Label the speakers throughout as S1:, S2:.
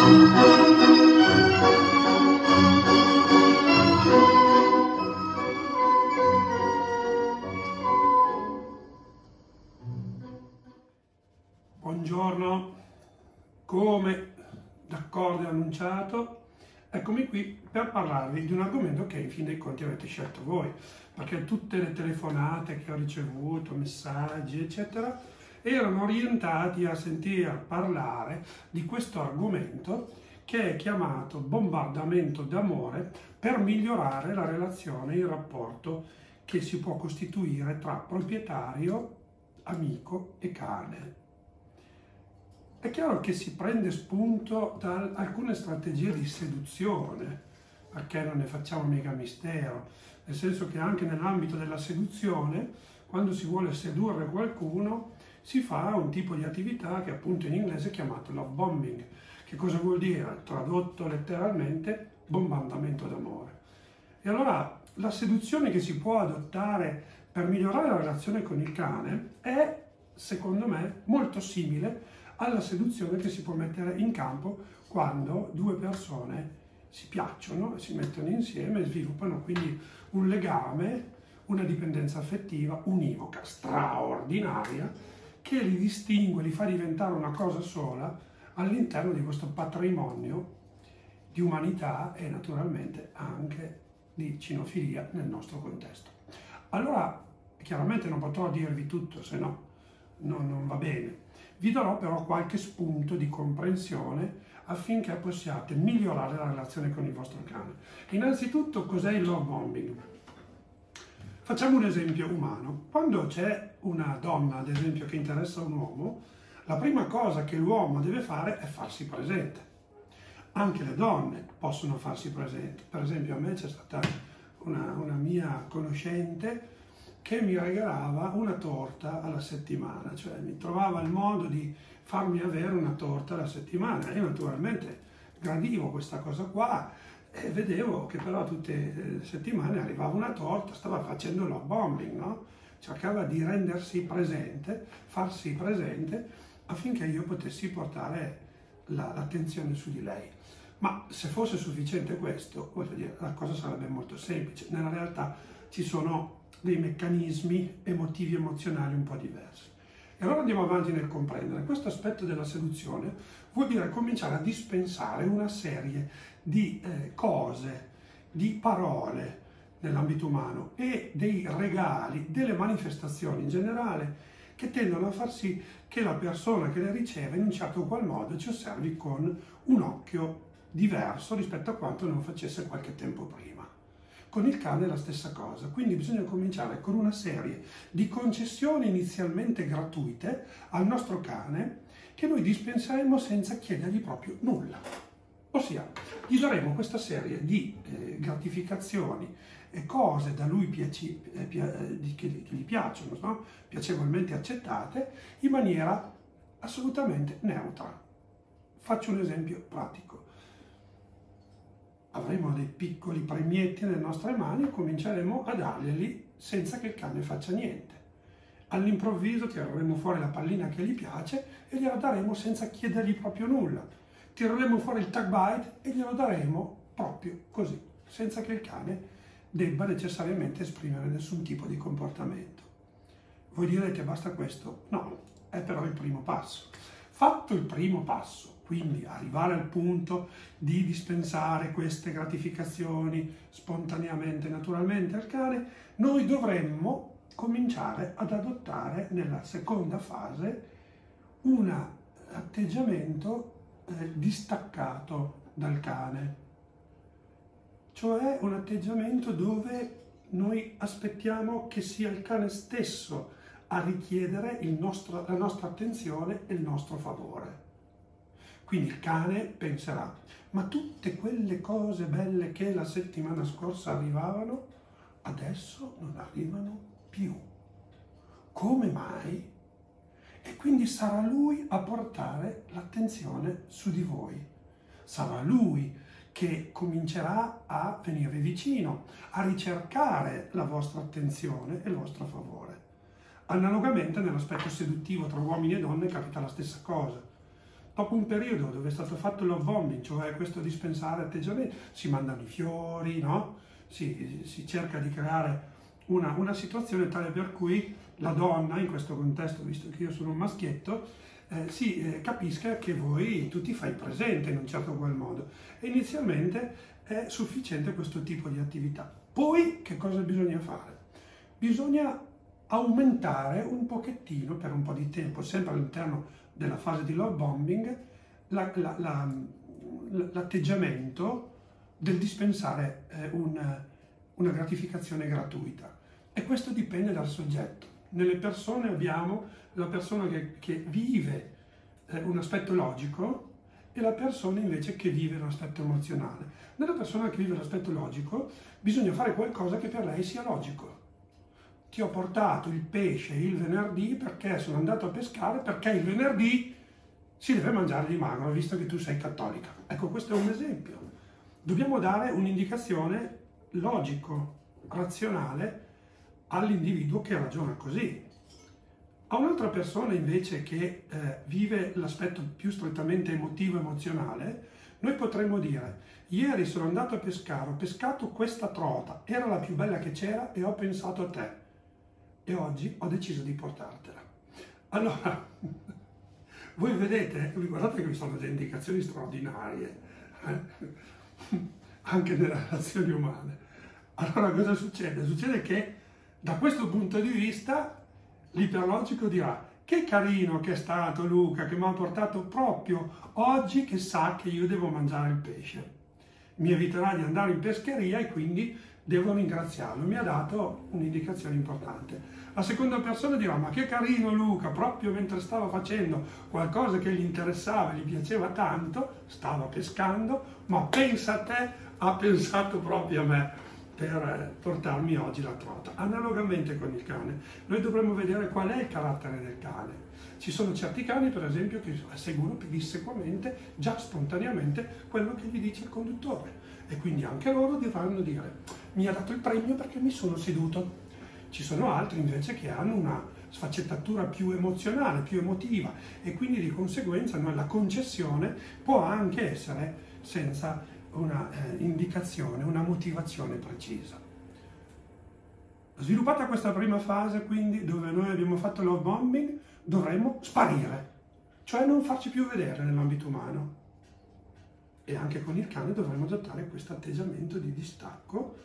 S1: Buongiorno, come d'accordo e annunciato, eccomi qui per parlarvi di un argomento che in fin dei conti avete scelto voi, perché tutte le telefonate che ho ricevuto, messaggi eccetera, erano orientati a sentir parlare di questo argomento che è chiamato bombardamento d'amore per migliorare la relazione, il rapporto che si può costituire tra proprietario, amico e cane. È chiaro che si prende spunto da alcune strategie di seduzione, perché non ne facciamo mica mistero, nel senso che anche nell'ambito della seduzione, quando si vuole sedurre qualcuno, si fa un tipo di attività che appunto in inglese è chiamato love bombing. Che cosa vuol dire? Tradotto letteralmente, bombardamento d'amore. E allora la seduzione che si può adottare per migliorare la relazione con il cane è, secondo me, molto simile alla seduzione che si può mettere in campo quando due persone si piacciono e si mettono insieme e sviluppano quindi un legame, una dipendenza affettiva univoca, straordinaria, che li distingue, li fa diventare una cosa sola all'interno di questo patrimonio di umanità e naturalmente anche di cinofilia nel nostro contesto. Allora, chiaramente non potrò dirvi tutto, se no non va bene. Vi darò però qualche spunto di comprensione affinché possiate migliorare la relazione con il vostro cane. Innanzitutto, cos'è il love bombing? Facciamo un esempio umano. Quando c'è una donna, ad esempio, che interessa un uomo, la prima cosa che l'uomo deve fare è farsi presente. Anche le donne possono farsi presenti. Per esempio, a me c'è stata una mia conoscente che mi regalava una torta alla settimana, cioè mi trovava il modo di farmi avere una torta alla settimana. Io naturalmente gradivo questa cosa qua e vedevo che però tutte le settimane arrivava una torta, stava facendo love bombing, no? Cercava di rendersi presente, farsi presente affinché io potessi portare l'attenzione su di lei. Ma se fosse sufficiente questo, voglio dire, la cosa sarebbe molto semplice. Nella realtà ci sono dei meccanismi emotivi e emozionali un po' diversi. E allora andiamo avanti nel comprendere. Questo aspetto della seduzione vuol dire cominciare a dispensare una serie di cose, di parole nell'ambito umano e dei regali, delle manifestazioni in generale che tendono a far sì che la persona che le riceve in un certo qual modo ci osservi con un occhio diverso rispetto a quanto non facesse qualche tempo prima. Con il cane è la stessa cosa, quindi bisogna cominciare con una serie di concessioni inizialmente gratuite al nostro cane che noi dispenseremo senza chiedergli proprio nulla. Ossia, gli daremo questa serie di gratificazioni e cose da lui che gli piacciono, no? Piacevolmente accettate, in maniera assolutamente neutra. Faccio un esempio pratico. Avremo dei piccoli premietti nelle nostre mani e cominceremo a darglieli senza che il cane faccia niente. All'improvviso tireremo fuori la pallina che gli piace e gliela daremo senza chiedergli proprio nulla. Tireremo fuori il tag bite e glielo daremo proprio così, senza che il cane debba necessariamente esprimere nessun tipo di comportamento. Voi direte, basta questo? No, è però il primo passo. Fatto il primo passo, quindi arrivare al punto di dispensare queste gratificazioni spontaneamente, naturalmente al cane, noi dovremmo cominciare ad adottare nella seconda fase un atteggiamento distaccato dal cane, cioè un atteggiamento dove noi aspettiamo che sia il cane stesso a richiedere la nostra attenzione e il nostro favore. Quindi il cane penserà, ma tutte quelle cose belle che la settimana scorsa arrivavano, adesso non arrivano più. Come mai? E quindi sarà lui a portare l'attenzione su di voi. Sarà lui che comincerà a venirvi vicino, a ricercare la vostra attenzione e il vostro favore. Analogamente nell'aspetto seduttivo tra uomini e donne capita la stessa cosa. dopo un periodo dove è stato fatto il love bombing, cioè questo dispensare atteggiamento, si mandano i fiori, no? Si cerca di creare una situazione tale per cui la donna, in questo contesto, visto che io sono un maschietto, capisca che tu ti fai presente in un certo qual modo. E inizialmente è sufficiente questo tipo di attività. Poi che cosa bisogna fare? Bisogna aumentare un pochettino, per un po' di tempo, sempre all'interno della fase di love bombing, l'atteggiamento del dispensare una gratificazione gratuita. E questo dipende dal soggetto. Nelle persone abbiamo la persona che vive un aspetto logico e la persona invece che vive un aspetto emozionale. Nella persona che vive l'aspetto logico bisogna fare qualcosa che per lei sia logico. Ti ho portato il pesce il venerdì perché sono andato a pescare, perché il venerdì si deve mangiare di magro, visto che tu sei cattolica. Ecco, questo è un esempio. Dobbiamo dare un'indicazione logico-razionale all'individuo che ragiona così. A un'altra persona invece che vive l'aspetto più strettamente emotivo-emozionale, noi potremmo dire: ieri sono andato a pescare, ho pescato questa trota, era la più bella che c'era e ho pensato a te. E oggi ho deciso di portartela. Allora, voi vedete, guardate che vi sono delle indicazioni straordinarie, anche nelle relazioni umane. Allora cosa succede? Succede che da questo punto di vista l'iperlogico dirà: che carino che è stato Luca, che mi ha portato proprio oggi che sa che io devo mangiare il pesce. Mi eviterà di andare in pescheria e quindi devo ringraziarlo, mi ha dato un'indicazione importante. La seconda persona dirà: ma che carino Luca, proprio mentre stava facendo qualcosa che gli interessava, gli piaceva tanto, stava pescando, ma pensa a te, ha pensato proprio a me per portarmi oggi la trota. Analogamente con il cane, noi dovremmo vedere qual è il carattere del cane. Ci sono certi cani, per esempio, che seguono pedissequamente, già spontaneamente, quello che gli dice il conduttore. E quindi anche loro dovranno dire: mi ha dato il premio perché mi sono seduto. Ci sono altri invece che hanno una sfaccettatura più emozionale, più emotiva, e quindi di conseguenza la concessione può anche essere senza una indicazione, una motivazione precisa. Sviluppata questa prima fase, quindi, dove noi abbiamo fatto love bombing, dovremmo sparire, cioè non farci più vedere nell'ambito umano. E anche con il cane dovremmo adottare questo atteggiamento di distacco.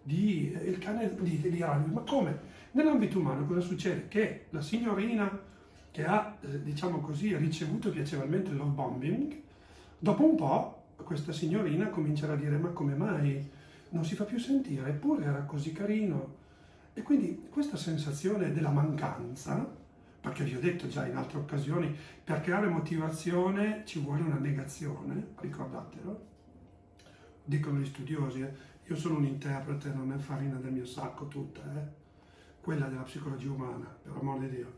S1: Il cane dirà: ma come? Nell'ambito umano cosa succede? Che la signorina che ha, diciamo così, ricevuto piacevolmente il love bombing, dopo un po' questa signorina comincerà a dire: ma come mai non si fa più sentire? Eppure era così carino. E quindi questa sensazione della mancanza, perché vi ho detto già in altre occasioni, per creare motivazione ci vuole una negazione, ricordatelo, dicono gli studiosi, io sono un interprete, non è farina del mio sacco tutta, quella della psicologia umana, per amor di Dio.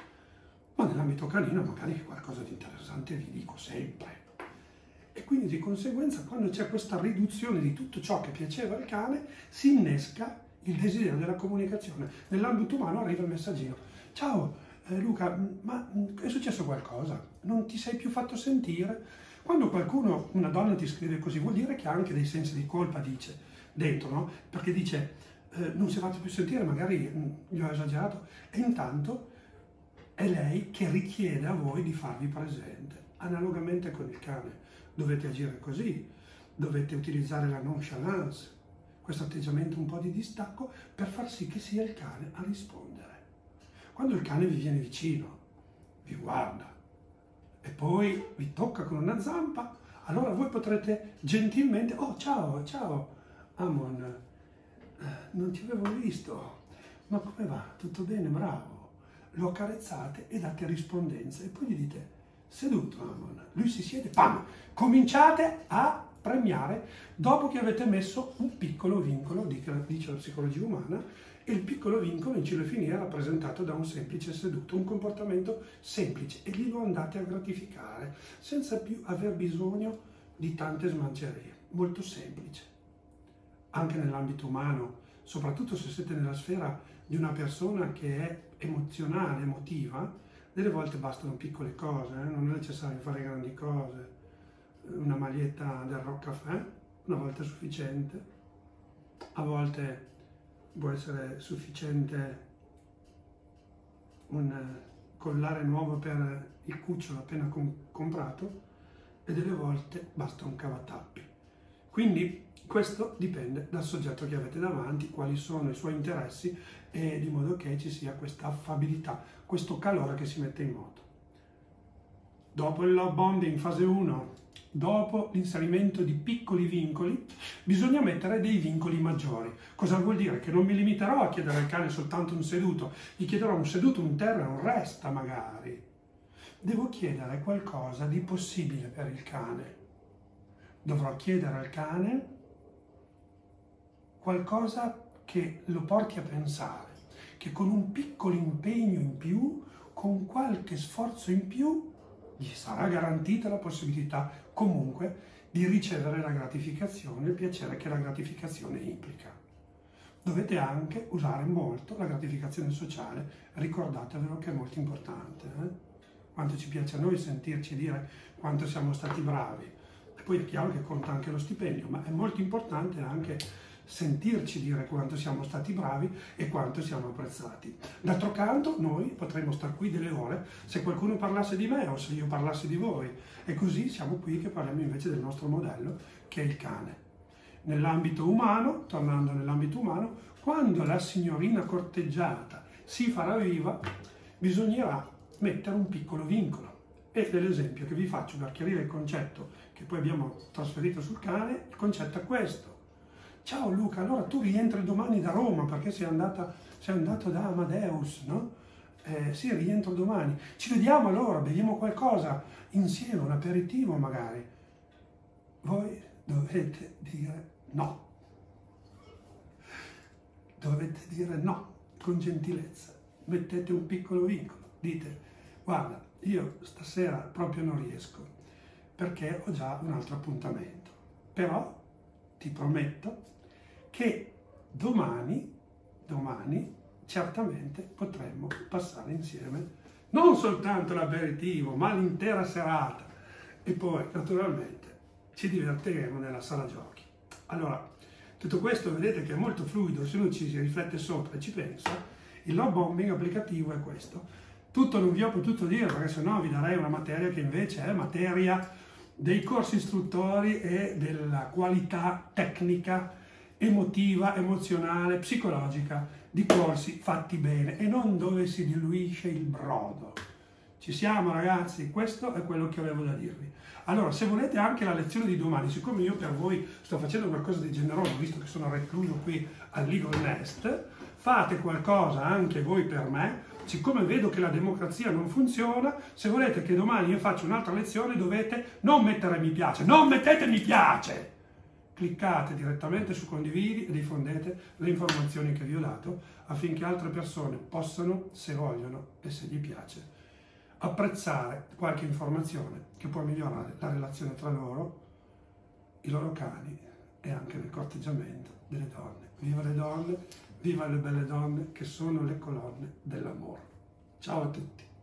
S1: Ma nell'ambito canino magari qualcosa di interessante vi dico sempre. E quindi di conseguenza, quando c'è questa riduzione di tutto ciò che piaceva al cane, si innesca il desiderio della comunicazione. Nell'ambito umano arriva il messaggino: ciao Luca, ma è successo qualcosa? Non ti sei più fatto sentire? Quando qualcuno, una donna, ti scrive così, vuol dire che ha anche dei sensi di colpa, dice, dentro, no? Perché dice: non si è fatto più sentire, magari gli ho esagerato. E intanto è lei che richiede a voi di farvi presente. Analogamente con il cane. Dovete agire così, dovete utilizzare la nonchalance, questo atteggiamento un po' di distacco, per far sì che sia il cane a rispondere. Quando il cane vi viene vicino, vi guarda e poi vi tocca con una zampa, allora voi potrete gentilmente: oh ciao, ciao Amon, non ti avevo visto, ma come va? Tutto bene? Bravo. Lo accarezzate e date rispondenza e poi gli dite: seduto Amon. Lui si siede, pam! Cominciate a premiare dopo che avete messo un piccolo vincolo, dice la psicologia umana, e il piccolo vincolo in cilofinia è rappresentato da un semplice seduto, un comportamento semplice, e lì lo andate a gratificare senza più aver bisogno di tante smancerie, molto semplice. Anche nell'ambito umano, soprattutto se siete nella sfera di una persona che è emozionale, emotiva, Delle volte bastano piccole cose, non è necessario fare grandi cose. Una maglietta del Rock Café, una volta è sufficiente, a volte può essere sufficiente un collare nuovo per il cucciolo appena comprato e delle volte basta un cavatappi. Quindi questo dipende dal soggetto che avete davanti, quali sono i suoi interessi e di modo che ci sia questa affabilità, questo calore che si mette in moto. Dopo il love bombing fase 1, dopo l'inserimento di piccoli vincoli, bisogna mettere dei vincoli maggiori. Cosa vuol dire? Che non mi limiterò a chiedere al cane soltanto un seduto, gli chiederò un seduto, un terra, un resta magari. Devo chiedere qualcosa di possibile per il cane. Dovrò chiedere al cane qualcosa che lo porti a pensare, che con un piccolo impegno in più, con qualche sforzo in più, gli sarà garantita la possibilità comunque di ricevere la gratificazione, il piacere che la gratificazione implica. Dovete anche usare molto la gratificazione sociale, ricordatevelo che è molto importante. Quanto ci piace a noi sentirci dire quanto siamo stati bravi. E poi è chiaro che conta anche lo stipendio, ma è molto importante anche sentirci dire quanto siamo stati bravi e quanto siamo apprezzati. D'altro canto noi potremmo star qui delle ore se qualcuno parlasse di me o se io parlassi di voi, e così siamo qui che parliamo invece del nostro modello, che è il cane. Nell'ambito umano, tornando nell'ambito umano, quando la signorina corteggiata si farà viva, bisognerà mettere un piccolo vincolo. E dell'esempio che vi faccio per chiarire il concetto che poi abbiamo trasferito sul cane, il concetto è questo. Ciao Luca, allora tu rientri domani da Roma perché sei andato da Amadeus, no? Sì, rientro domani. Ci vediamo allora, beviamo qualcosa insieme, un aperitivo magari. Voi dovete dire no. Dovete dire no, con gentilezza. Mettete un piccolo vincolo. Dite, guarda, io stasera proprio non riesco perché ho già un altro appuntamento. Però ti prometto che domani certamente potremmo passare insieme non soltanto l'aperitivo, ma l'intera serata. E poi, naturalmente, ci divertiremo nella sala giochi. Allora, tutto questo vedete che è molto fluido, se uno ci si riflette sopra e ci pensa, il love bombing applicativo è questo. Tutto non vi ho potuto dire, perché sennò vi darei una materia che invece è materia dei corsi istruttori e della qualità tecnica, emotiva, emozionale, psicologica di corsi fatti bene e non dove si diluisce il brodo. Ci siamo ragazzi? Questo è quello che avevo da dirvi. Allora, se volete anche la lezione di domani, siccome io per voi sto facendo qualcosa di generoso, visto che sono recluso qui al Legal Nest, fate qualcosa anche voi per me. Siccome vedo che la democrazia non funziona, se volete che domani io faccia un'altra lezione dovete non mettere mi piace, non mettete mi piace! Cliccate direttamente su condividi e diffondete le informazioni che vi ho dato affinché altre persone possano, se vogliono e se gli piace, apprezzare qualche informazione che può migliorare la relazione tra loro, i loro cani e anche nel corteggiamento delle donne. Viva le donne, viva le belle donne che sono le colonne dell'amore. Ciao a tutti!